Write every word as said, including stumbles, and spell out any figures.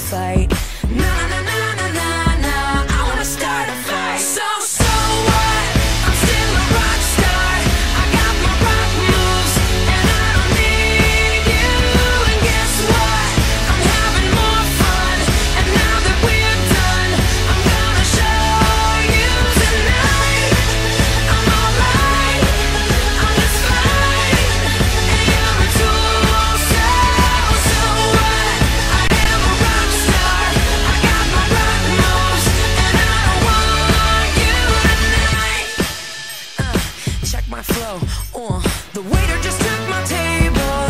fight. Na na na na na na, I wanna start a fight. So so what? I'm still a rock star. I got my rock moves and I don't need you. And guess what? I'm having more fun. And now that we're done, I'm gonna show you tonight. I'm alright. I'm just fine. And you're a tool. So so what? I am a rock star. I got my rock moves and I don't want you tonight. Uh, check my flow. Uh, the waiter just took my table.